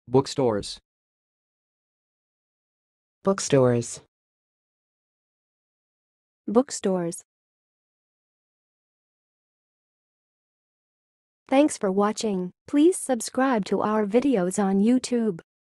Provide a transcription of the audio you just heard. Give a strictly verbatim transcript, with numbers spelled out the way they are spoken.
Bookstores. Bookstores. Bookstores. Thanks for watching. Please subscribe to our videos on YouTube.